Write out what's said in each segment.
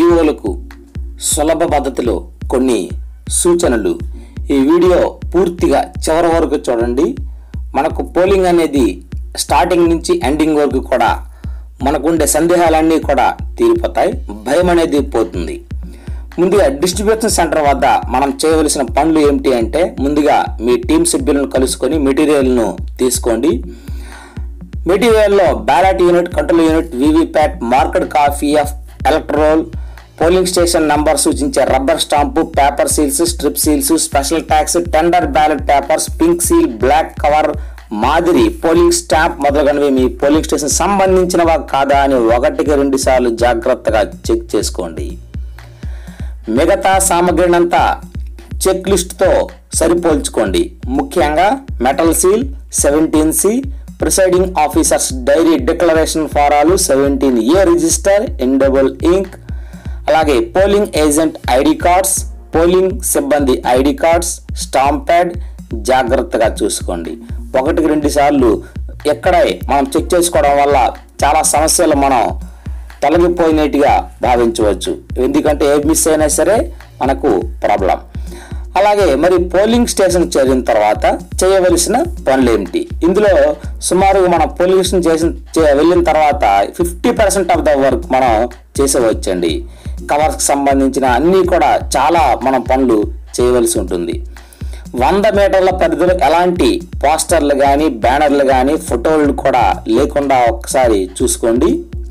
ఈవోలకు సులభ పద్ధతిలో కొన్ని సూచనలు. ఈ వీడియో పూర్తిగా చివరి వరకు చూడండి. మనకు పోలింగ్ అనేది స్టార్టింగ్ నుంచి ఎండింగ్ వరకు కూడా మనకుండే సందేహాలన్నీ కూడా తీరిపోతాయి, భయం అనేది పోతుంది. ముందుగా డిస్ట్రిబ్యూషన్ సెంటర్ వద్ద మనం చేయవలసిన పనులు ఏమిటి అంటే, ముందుగా మీ టీం సభ్యులను కలుసుకొని మెటీరియల్ను తీసుకోండి. మెటీరియల్లో ballot unit, control unit, VVPAT, marked copy of electoral, polling station number సూచించే rubber stamp, paper seals, strip seals, special tags, tender ballot papers, pink seal, black cover, మాదిరి, పోలింగ్ స్టాంప్ మొదలగునవి మీ పోలింగ్ స్టేషన్ సంబంధించినవా కాదా అని 1-2 సార్లు జాగ్రత్తగా check చేసుకోండి. మిగతా సామగ్రినంతా చెక్ లిస్ట్తో సరిపోల్చుకోండి. ముఖ్యంగా metal seal 17C, presiding officers diary declaration ఫారాలు 17A రిజిస్టర్, ఇండబుల్ ఇంక్, అలాగే polling agent ID cards, polling సిబ్బంది ఐడి కార్డ్స్, స్టాంప్ ప్యాడ్ జాగ్రత్తగా చూసుకోండి. 1-2 సార్లు ఎక్కడే మనం చెక్ చేసుకోవడం వల్ల చాలా సమస్యలు మనం తొలగిపోయినట్టుగా భావించవచ్చు. ఎందుకంటే ఏ మిస్ అయినా సరే మనకు ప్రాబ్లం. అలాగే మరి పోలింగ్ స్టేషన్ చేరిన తర్వాత చేయవలసిన పనులు ఏమిటి? ఇందులో సుమారుగా మనం పోలింగ్ స్టేషన్ వెళ్ళిన తర్వాత 50% ఆఫ్ ద వర్క్ మనం చేసేవచ్చండి. కవర్స్కి సంబంధించిన అన్నీ కూడా చాలా మనం పనులు చేయవలసి ఉంటుంది. 100 మీటర్ల పరిధిలో ఎలాంటి పోస్టర్లు కానీ, బ్యానర్లు కానీ, ఫోటోలు కూడా లేకుండా ఒకసారి చూసుకోండి.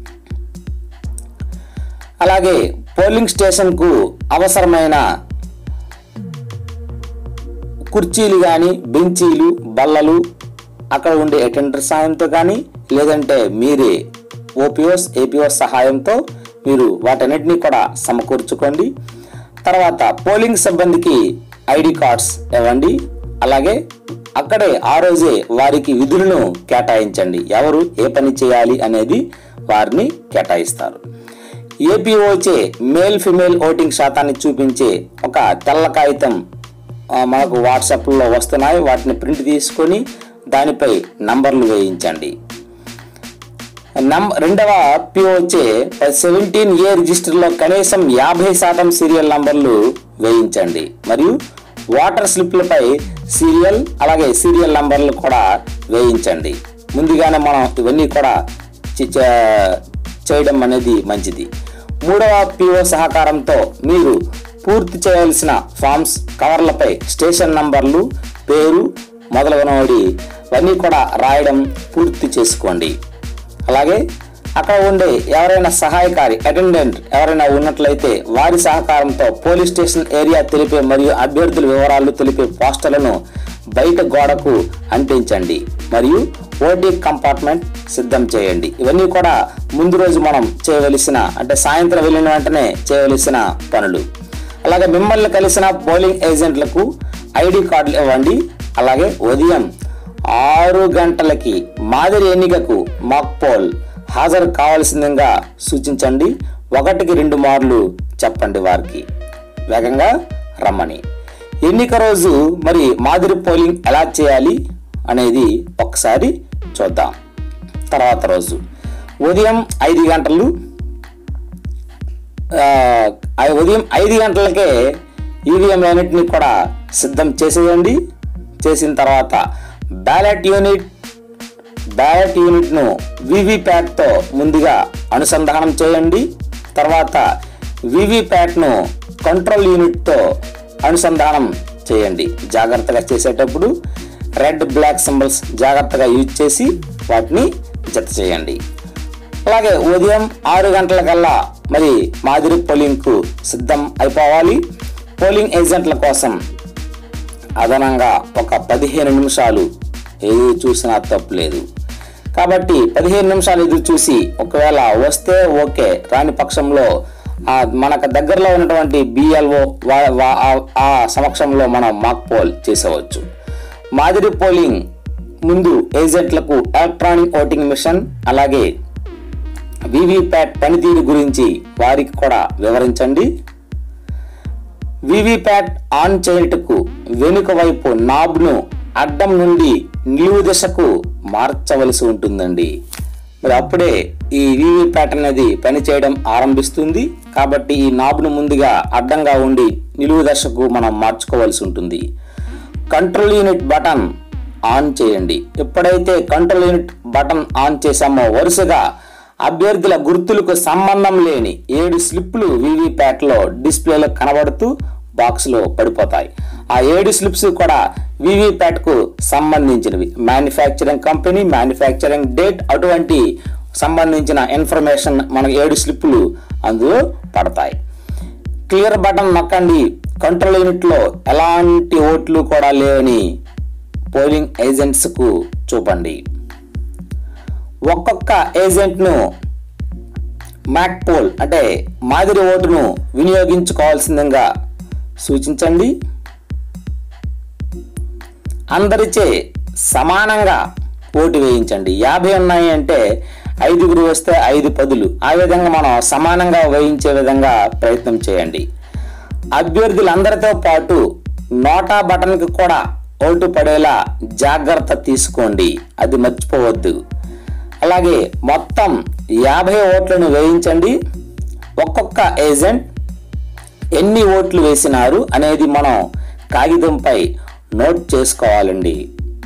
అలాగే పోలింగ్ స్టేషన్కు అవసరమైన కుర్చీలు కానీ, బెంచీలు, బల్లలు అక్కడ ఉండే అటెండర్ సాయంతో కానీ, లేదంటే మీరే ఓపీఓస్, ఏపీఓస్ సహాయంతో మీరు వాటన్నిటినీ కూడా సమకూర్చుకోండి. తర్వాత పోలింగ్ సిబ్బందికి ఐడి కార్డ్స్ ఇవ్వండి. అలాగే అక్కడే ఆ రోజే వారికి విధులను కేటాయించండి. ఎవరు ఏ పని చేయాలి అనేది వారిని కేటాయిస్తారు. ఏపీఓచే మేల్ ఫిమేల్ ఓటింగ్ శాతాన్ని చూపించే ఒక తెల్ల కాగితం మనకు వాట్సాప్లో వస్తున్నాయి. వాటిని ప్రింట్ తీసుకొని దానిపై నంబర్లు వేయించండి. రెండవ పిఓచే 17A రిజిస్టర్లో కనీసం 50% సీరియల్ నంబర్లు వేయించండి. మరియు వాటర్ స్లిప్లపై సీరియల్, అలాగే సీరియల్ నంబర్లు కూడా వేయించండి. ముందుగానే మనం ఇవన్నీ కూడా చేయడం అనేది మంచిది. మూడవ పిఓ సహకారంతో మీరు పూర్తి చేయాల్సిన ఫామ్స్, కవర్లపై స్టేషన్ నంబర్లు, పేరు మొదలగునవి ఇవన్నీ కూడా రాయడం పూర్తి చేసుకోండి. అలాగే అక్కడ ఉండే ఎవరైనా సహాయకారి, అటెండెంట్ ఎవరైనా ఉన్నట్లయితే వారి సహకారంతో పోలీస్ స్టేషన్ ఏరియా తెలిపే మరియు అభ్యర్థుల వివరాలు తెలిపే పోస్టర్లను బయట గోడకు అంటించండి. మరియు ఓటీ కంపార్ట్మెంట్ సిద్ధం చేయండి. ఇవన్నీ కూడా ముందు రోజు మనం చేయవలసిన, అంటే సాయంత్రం వెళ్ళిన వెంటనే చేయవలసిన పనులు. అలాగే మిమ్మల్ని కలిసిన పోలింగ్ ఏజెంట్లకు ఐడి కార్డులు ఇవ్వండి. అలాగే ఉదయం 6 గంటలకి మాదిరి ఎన్నికకు మాక్ పోల్ హాజరు కావాల్సిందిగా సూచించండి. 1-2 మార్లు చెప్పండి వారికి వేగంగా రమ్మని. ఎన్నిక రోజు మరి మాదిరి పోలింగ్ ఎలా చేయాలి అనేది ఒకసారి చూద్దాం. తర్వాత రోజు ఉదయం 5 గంటలు, ఉదయం 5 గంటలకే ఈవీఎం యూనిట్ని కూడా సిద్ధం చేసేయండి. చేసిన తర్వాత బ్యాలెట్ యూనిట్ను వీవీప్యాట్తో ముందుగా అనుసంధానం చేయండి. తర్వాత వీవీప్యాట్ను కంట్రోల్ యూనిట్తో అనుసంధానం చేయండి. జాగ్రత్తగా చేసేటప్పుడు రెడ్, బ్లాక్ సింబల్స్ జాగ్రత్తగా యూజ్ చేసి వాటిని జత చేయండి. అలాగే ఉదయం 6 గంటలకల్లా మరి మాదిరి పోలింగ్కు సిద్ధం అయిపోవాలి. పోలింగ్ ఏజెంట్ల కోసం అదనంగా ఒక 15 నిమిషాలు ఎదురు చూసినా తప్పులేదు. కాబట్టి 15 నిమిషాలు ఎదురు చూసి ఒకవేళ వస్తే ఓకే, రాని పక్షంలో మనకు దగ్గరలో ఉన్నటువంటి BLO ఆ సమక్షంలో మనం మాక్ పోల్ చేసేవచ్చు. మాదిరి పోలింగ్ ముందు ఏజెంట్లకు ఎలక్ట్రానిక్ ఓటింగ్ మిషన్, అలాగే వీవీప్యాట్ పనితీరు గురించి వారికి కూడా వివరించండి. వీవీప్యాట్ ఆన్ చేయుటకు వెనుక వైపు నాబ్ను అడ్డం నుండి నిలువు దిశకు మార్చవలసి ఉంటుందండి. మరి అప్పుడే ఈ వీవీప్యాట్ అనేది పనిచేయడం ఆరంభిస్తుంది. కాబట్టి ఈ నాబ్ను ముందుగా అడ్డంగా ఉండి నిలువు దశకు మనం మార్చుకోవాల్సి ఉంటుంది. కంట్రోల్ యూనిట్ బటన్ ఆన్ చేయండి. ఎప్పుడైతే కంట్రోల్ యూనిట్ బటన్ ఆన్ చేసామో వరుసగా అభ్యర్థుల గుర్తులకు సంబంధం లేని 7 స్లిప్లు వీవీప్యాట్లో డిస్ప్లేలో కనబడుతూ బాక్స్లో పడిపోతాయి. ఆ 7 స్లిప్స్ కూడా వీవీప్యాట్కు సంబంధించినవి. మ్యానుఫ్యాక్చరింగ్ కంపెనీ, మ్యానుఫ్యాక్చరింగ్ డేట్ అటువంటి సంబంధించిన ఇన్ఫర్మేషన్ మనకు 7 స్లిప్లు అందులో పడతాయి. క్లియర్ బటన్ నొక్కండి. కంట్రోల్ యూనిట్లో ఎలాంటి ఓట్లు కూడా లేవని పోలింగ్ ఏజెంట్స్కు చూపండి. ఒక్కొక్క ఏజెంట్ను మ్యాక్ పోల్ అంటే మాదిరి ఓటును వినియోగించుకోవాల్సిందిగా సూచించండి. అందరిచే సమానంగా ఓటు వేయించండి. 50 ఉన్నాయి అంటే 5 వస్తే 5 పదులు. ఆ విధంగా మనం సమానంగా వేయించే విధంగా ప్రయత్నం చేయండి. అభ్యర్థులందరితో పాటు నోటా బటన్కి కూడా ఓటు పడేలా జాగ్రత్త తీసుకోండి, అది మర్చిపోవద్దు. అలాగే మొత్తం 50 ఓట్లను వేయించండి. ఒక్కొక్క ఏజెంట్ ఎన్ని ఓట్లు వేసినారు అనేది మనం కాగితంపై నోట్ చేసుకోవాలండి.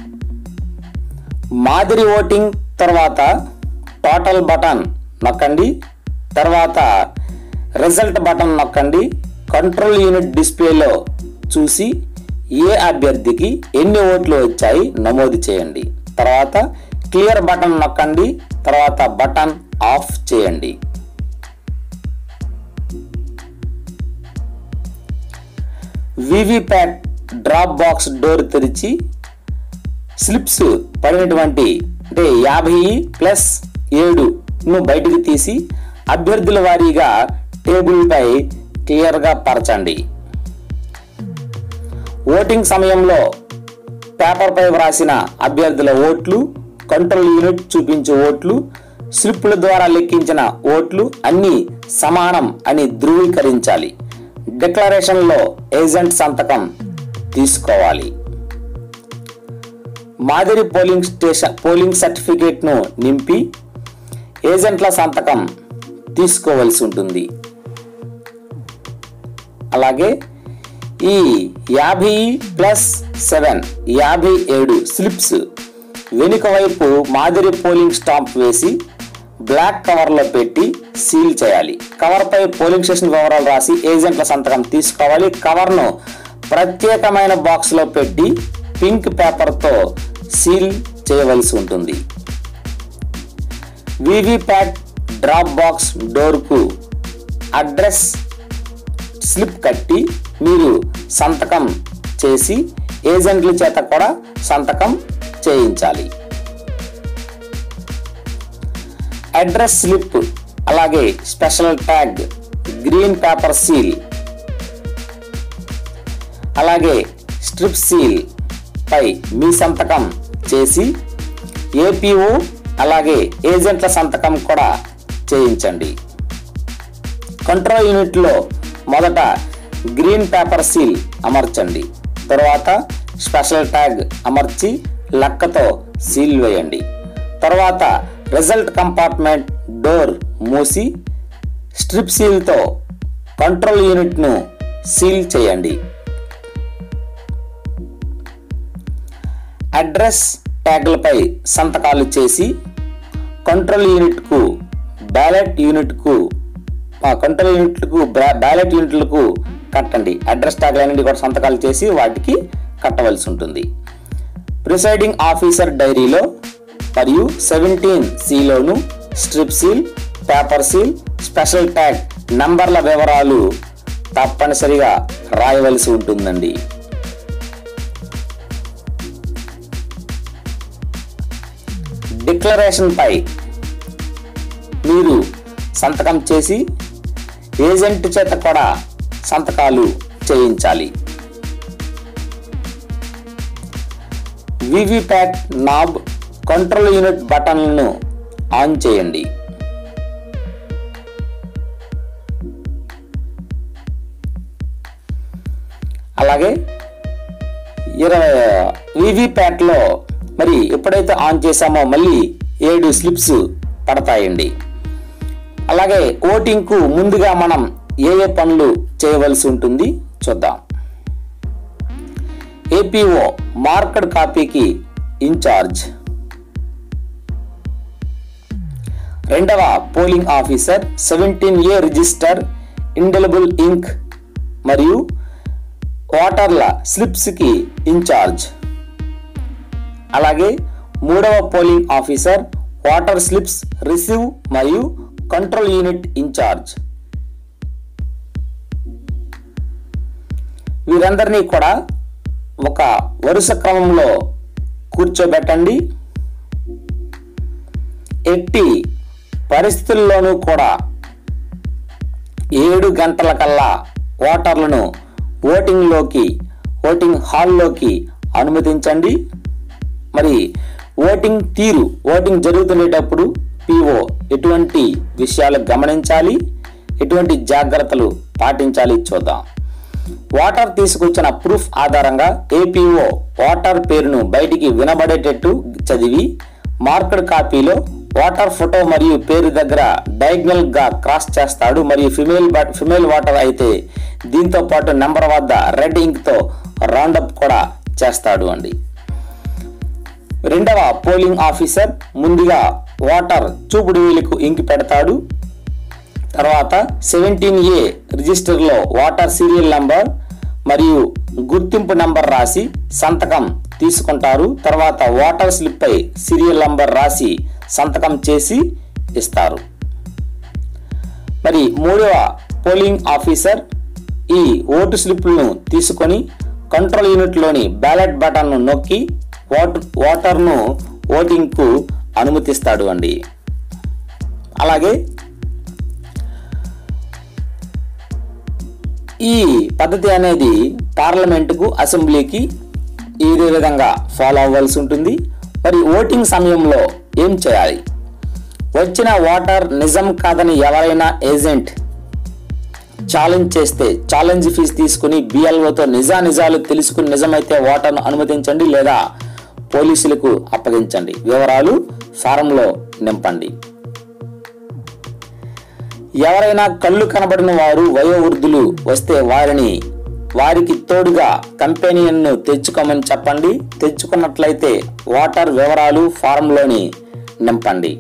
మాదిరి ఓటింగ్ తర్వాత టోటల్ బటన్ నొక్కండి. తర్వాత రిజల్ట్ బటన్ నొక్కండి. కంట్రోల్ యూనిట్ డిస్ప్లేలో చూసి ఏ అభ్యర్థికి ఎన్ని ఓట్లు వచ్చాయి నమోదు చేయండి. తర్వాత క్లియర్ బటన్ నొక్కండి. తర్వాత బటన్ ఆఫ్ చేయండి. వీవీప్యాట్ డ్రాప్ బాక్స్ డోర్ తెరిచి స్లిప్స్ పడినటువంటి అంటే 50+7ను బయటికి తీసి అభ్యర్థుల వారీగా టేబుల్పై క్లియర్గా పరచండి. ఓటింగ్ సమయంలో పేపర్పై వ్రాసిన అభ్యర్థుల ఓట్లు, కంట్రోల్ యూనిట్ చూపించే ఓట్లు, స్లిప్పుల ద్వారా లెక్కించిన ఓట్లు అన్నీ సమానం అని ధృవీకరించాలి. డిక్లరేషన్లో ఏజెంట్ సంతకం తీసుకోవాలి. మాదిరి పోలింగ్ సర్టిఫికేట్ను నింపి ఏజెంట్ల సంతకం తీసుకోవాల్సి ఉంటుంది. అలాగే ఈ 50+7 57 స్లిప్స్ వెనుక వైపు మాదిరి పోలింగ్ స్టాంప్ వేసి బ్లాక్ కవర్లో పెట్టి సీల్ చేయాలి. కవర్పై పోలింగ్ స్టేషన్ వివరాలు రాసి ఏజెంట్ల సంతకం తీసుకోవాలి. కవర్ను ప్రత్యేకమైన బాక్స్లో పెట్టి పింక్ పేపర్తో సీల్ చేయవలసి ఉంటుంది. వీవీప్యాట్ డ్రాప్ బాక్స్ డోర్కు అడ్రస్ స్లిప్ కట్టి మీరు సంతకం చేసి ఏజెంట్ల చేత కూడా సంతకం చేయించాలి. అడ్రస్ స్లిప్ అలాగే special tag, green paper seal, అలాగే స్ట్రిప్ సీల్ పై మీ సంతకం చేసి ఏపీఓ అలాగే ఏజెంట్ల సంతకం కూడా చేయించండి. కంట్రోల్ యూనిట్లో మొదట గ్రీన్ పేపర్ సీల్ అమర్చండి. తర్వాత స్పెషల్ ట్యాగ్ అమర్చి లక్కతో సీల్ వేయండి. తర్వాత రిజల్ట్ కంపార్ట్మెంట్ డోర్ మూసి స్ట్రిప్ సీల్తో కంట్రోల్ యూనిట్ను సీల్ చేయండి. అడ్రస్ ట్యాగ్లపై సంతకాలు చేసి కంట్రోల్ యూనిట్కు బ్యాలెట్ యూనిట్లకు కట్టండి. అడ్రస్ ట్యాగ్లన్నింటి కూడా సంతకాలు చేసి వాటికి కట్టవలసి ఉంటుంది. ప్రిసైడింగ్ ఆఫీసర్ డైరీలో మరియు 17Cలోను strip seal, paper seal, special tag నంబర్ల వివరాలు తప్పనిసరిగా రాయవలసి ఉంటుందండి. డిక్లరేషన్ పై మీరు సంతకం చేసి ఏజెంట్ చేత కూడా సంతకాలు చేయించాలి. వీవీప్యాట్ నాబ్, కంట్రోల్ యూనిట్ బటన్లను ఆన్ చేయండి. అలాగే వీవీప్యాట్లో మరి ఎప్పుడైతే ఆన్ చేసామో మళ్ళీ 7 స్లిప్స్ పడతాయండి. అలాగే ఓటింగ్కు ముందుగా మనం ఏ పనులు చేయవలసి ఉంటుంది చూద్దాం. ఏపీఓ మార్క్డ్ కాపీకి ఇన్ఛార్జ్. రెండవ polling officer 17A register, indelible ink మరియు ఓటర్ల స్లిప్స్కి ఇన్ఛార్జ్. అలాగే మూడవ polling officer voter slips receive మరియు కంట్రోల్ యూనిట్ ఇన్ఛార్జ్. వీరందరినీ కూడా ఒక వరుస క్రమంలో కూర్చోబెట్టండి. ఎట్టి పరిస్థితుల్లోనూ కూడా 7 గంటల కల్లా ఓటర్లను ఓటింగ్ హాల్లోకి అనుమతించండి. మరి ఓటింగ్ జరుగుతునేటప్పుడు పిఓ ఎటువంటి విషయాలు గమనించాలి, ఎటువంటి జాగ్రత్తలు పాటించాలి చూద్దాం. ఓటర్ తీసుకొచ్చిన ప్రూఫ్ ఆధారంగా ఏపీఓ ఓటర్ పేరును బయటికి వినబడేటట్టు చదివి మార్క్డ్ కాపీలో ఓటర్ ఫోటో మరియు పేరు దగ్గర డయాగ్నల్ గా క్రాస్ చేస్తాడు. మరియు ఫిమేల్ ఓటర్ అయితే దీంతో పాటు నెంబర్ వద్ద రెడ్ ఇంక్ తో రౌండప్ కూడా చేస్తాడు అండి. రెండవ పోలింగ్ ఆఫీసర్ ముందుగా ఓటర్ చూపుడు వేలుకు ఇంక్ పెడతాడు. తర్వాత 17A రిజిస్టర్లో ఓటర్ సీరియల్ నంబర్ మరియు గుర్తింపు నంబర్ రాసి సంతకం తీసుకుంటారు. తర్వాత ఓటర్ స్లిప్ పై సీరియల్ నంబర్ రాసి సంతకం చేసి ఇస్తారు. మరి మూడవ పోలింగ్ ఆఫీసర్ ఈ ఓటు స్లిప్లను తీసుకొని కంట్రోల్ యూనిట్లోని బ్యాలెట్ బటన్ను నొక్కి ఓటర్ను ఓటింగ్కు అనుమతిస్తాడు అండి. అలాగే ఈ పద్ధతి అనేది పార్లమెంటుకు, అసెంబ్లీకి ఇదే విధంగా ఫాలో అవ్వాల్సి ఉంటుంది. మరి ఓటింగ్ సమయంలో ఏం చేయాలి? వచ్చిన ఓటర్ నిజం కాదని ఎవరైనా ఏజెంట్ ఛాలెంజ్ చేస్తే ఛాలెంజ్ ఫీజు తీసుకుని బిఎల్ఓతో నిజాలు తెలుసుకుని నిజమైతే ఓటర్ను అనుమతించండి లేదా పోలీసులకు అప్పగించండి. వివరాలు ఫారంలో నింపండి. ఎవరైనా కళ్ళు కనబడిన వారు వయోవృద్ధులు వస్తే వారికి తోడుగా కంపెనీను తెచ్చుకోమని చెప్పండి. తెచ్చుకున్నట్లయితే ఓటర్ వివరాలు ఫారంలోని నింపండి.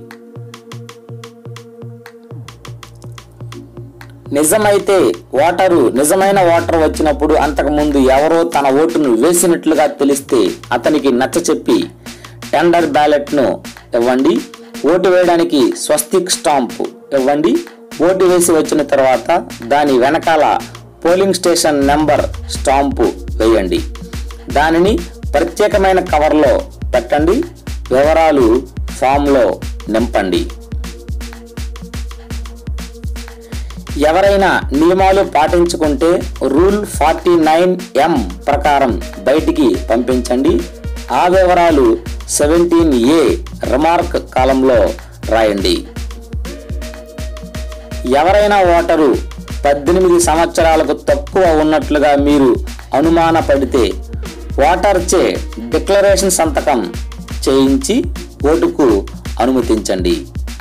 నిజమైన ఓటర్ వచ్చినప్పుడు అంతకుముందు ఎవరో తన ఓటును వేసినట్లుగా తెలిస్తే అతనికి నచ్చచెప్పి టెండర్ బ్యాలెట్ను ఇవ్వండి. ఓటు వేయడానికి స్వస్తిక్ స్టాంపు ఇవ్వండి. ఓటు వేసి వచ్చిన తర్వాత దాని వెనకాల పోలింగ్ స్టేషన్ నెంబర్ స్టాంపు వేయండి. దానిని ప్రత్యేకమైన కవర్లో పెట్టండి. వివరాలు ఫామ్లో నింపండి. ఎవరైనా నియమాలు పాటించుకుంటే రూల్ 49M ప్రకారం బయటికి పంపించండి. ఆ వివరాలు 17A రిమార్క్ కాలంలో రాయండి. ఎవరైనా ఓటరు 18 సంవత్సరాలకు తక్కువ ఉన్నట్లుగా మీరు అనుమానపడితే ఓటర్చే డిక్లరేషన్ సంతకం చేయించి ఓటుకు అనుమతించండి.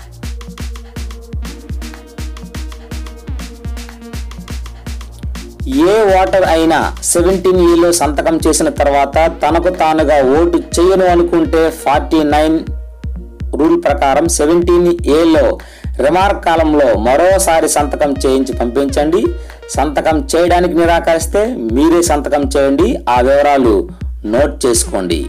ఏ ఓటర్ అయినా 17Aలో సంతకం చేసిన తర్వాత తనకు తానుగా ఓటు చేయను అనుకుంటే 49 రూల్ ప్రకారం 17Aలో రిమార్క్ కాలంలో మరోసారి సంతకం చేయించి పంపించండి. సంతకం చేయడానికి నిరాకరిస్తే మీరే సంతకం చేయండి. ఆ వివరాలు నోట్ చేసుకోండి.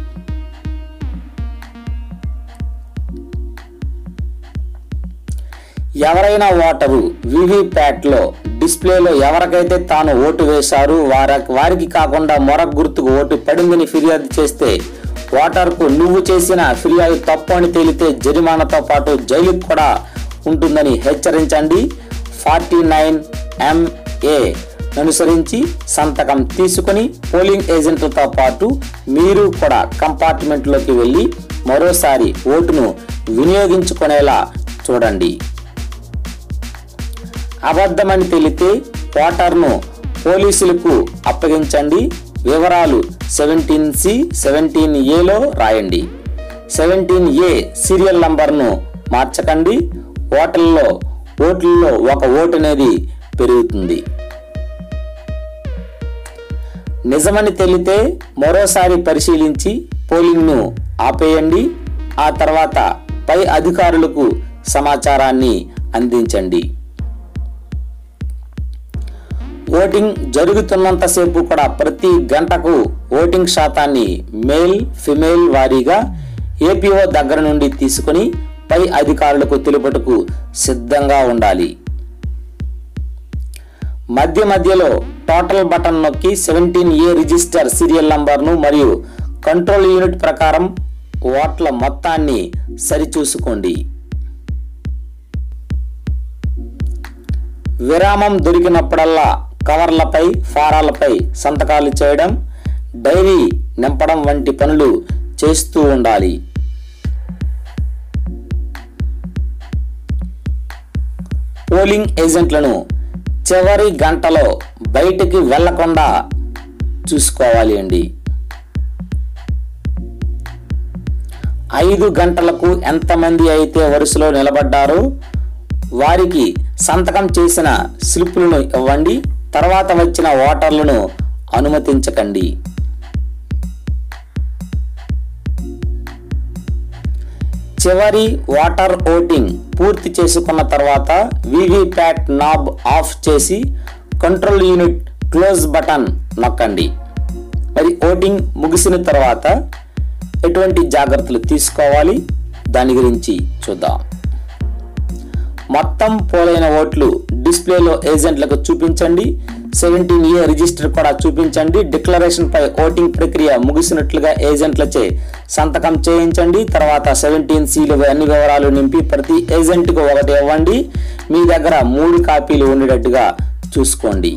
ఎవరైనా ఓటరు వివిప్యాట్లో డిస్ప్లేలో ఎవరికైతే తాను ఓటు వేశారో వారికి కాకుండా మరొక గుర్తుకు ఓటు పడిందని ఫిర్యాదు చేస్తే ఓటర్కు నువ్వు చేసిన ఫిర్యాదు తప్పు అని తేలితే జరిమానాతో పాటు జైలుకు కూడా ఉంటుందని హెచ్చరించండి. 49MA అనుసరించి సంతకం తీసుకుని పోలింగ్ ఏజెంట్లతో పాటు మీరు కూడా కంపార్ట్మెంట్లోకి వెళ్ళి మరోసారి ఓటును వినియోగించుకునేలా చూడండి. అబద్ధమని తెలితే ఓటర్ను పోలీసులకు అప్పగించండి. వివరాలు 17C 17Aలో రాయండి. 17A సీరియల్ నంబర్ను మార్చకండి. ఓట్లలో ఒక ఓటు అనేది పెరుగుతుంది. నిజమని తెలితే మరోసారి పరిశీలించి పోలింగ్ను ఆపేయండి. ఆ తర్వాత పై అధికారులకు సమాచారాన్ని అందించండి. ఓటింగ్ జరుగుతున్నంతసేపు కూడా ప్రతి గంటకు ఓటింగ్ శాతాన్ని మేల్ ఫిమేల్ వారీగా ఏపీఓ దగ్గర నుండి తీసుకుని పై అధికారులకు తెలుపుటకు సిద్ధంగా ఉండాలి. మధ్యలో టోటల్ బటన్ నొక్కి 17A రిజిస్టర్ సీరియల్ నంబర్ను మరియు కంట్రోల్ యూనిట్ ప్రకారం ఓట్ల మొత్తాన్ని సరిచూసుకోండి. విరామం దొరికినప్పుడల్లా కవర్లపై ఫారాలపై సంతకాలు చేయడం, డైరీ నింపడం వంటి పనులు చేస్తూ ఉండాలి. పోలింగ్ ఏజెంట్లను చివరి గంటలో బయటికి వెళ్లకుండా చూసుకోవాలి అండి. 5 గంటలకు ఎంతమంది అయితే వరుసలో నిలబడ్డారో వారికి సంతకం చేసిన స్లిప్పులను ఇవ్వండి. తర్వాత వచ్చిన ఓటర్లను అనుమతించకండి. చివరి ఓటర్ ఓటింగ్ పూర్తి చేసుకున్న తర్వాత వీవీప్యాట్ నాబ్ ఆఫ్ చేసి కంట్రోల్ యూనిట్ క్లోజ్ బటన్ నొక్కండి. మరి ఓటింగ్ ముగిసిన తర్వాత ఎటువంటి జాగ్రత్తలు తీసుకోవాలి దాని గురించి చూద్దాం. మొత్తం పోలైన ఓట్లు డిస్ప్లేలో ఏజెంట్లకు చూపించండి. 17A రిజిస్టర్ కూడా చూపించండి. డిక్లరేషన్ పై ఓటింగ్ ప్రక్రియ ముగిసినట్లుగా ఏజెంట్లచే సంతకం చేయించండి. తర్వాత 17Cలు అన్ని వివరాలు నింపి ప్రతి ఏజెంట్కు ఒకటి ఇవ్వండి. మీ దగ్గర 3 కాపీలు ఉండేటట్టుగా చూసుకోండి.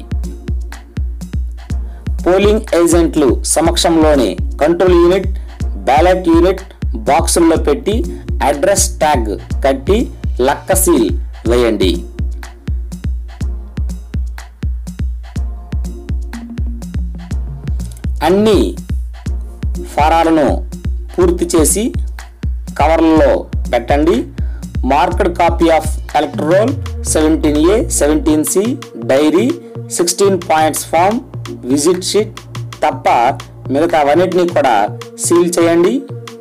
పోలింగ్ ఏజెంట్లు సమక్షంలోనే కంట్రోల్ యూనిట్, బ్యాలెట్ యూనిట్ బాక్సుల్లో పెట్టి అడ్రస్ ట్యాగ్ కట్టి లక్క సీల్ వేయండి. అన్ని ఫారాలను పూర్తి చేసి కవర్లలో పెట్టండి. Marked copy of electoral roll, 17A, 17C, diary, 16 points form, visit sheet తప్ప మిగతా అవన్నిటిని కూడా సీల్ చేయండి.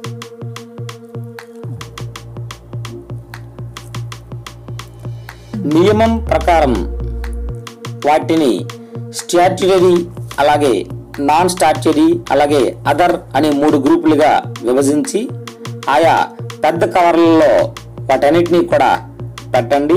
నియమం ప్రకారం వాటిని స్టాట్యుటరీ, అలాగే నాన్ స్టాట్యుటరీ, అలాగే అదర్ అనే 3 గ్రూపులుగా విభజించి ఆయా పెద్ద కవర్లలో వాటన్నిటినీ కూడా పెట్టండి.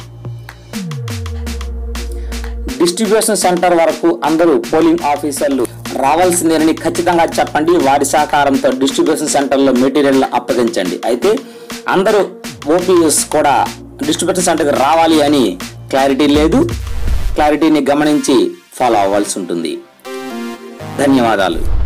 డిస్ట్రిబ్యూషన్ సెంటర్ వరకు అందరూ పోలింగ్ ఆఫీసర్లు రావాల్సిందేనని ఖచ్చితంగా చెప్పండి. వారి సహకారంతో డిస్ట్రిబ్యూషన్ సెంటర్లో మెటీరియల్ అప్పగించండి. అయితే అందరూ ఓపీఎస్ కూడా డిస్ట్రిబ్యూషన్ సెంటర్కి రావాలి అని క్లారిటీ లేదు. క్లారిటీని గమనించి ఫాలో అవ్వాల్సి ఉంటుంది. ధన్యవాదాలు.